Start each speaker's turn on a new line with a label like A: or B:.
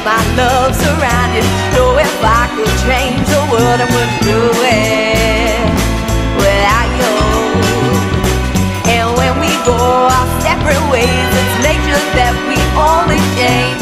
A: my love surrounded. So if I could change the world, I wouldn't do it without you. And when we go our separate ways, it's nature that we only change.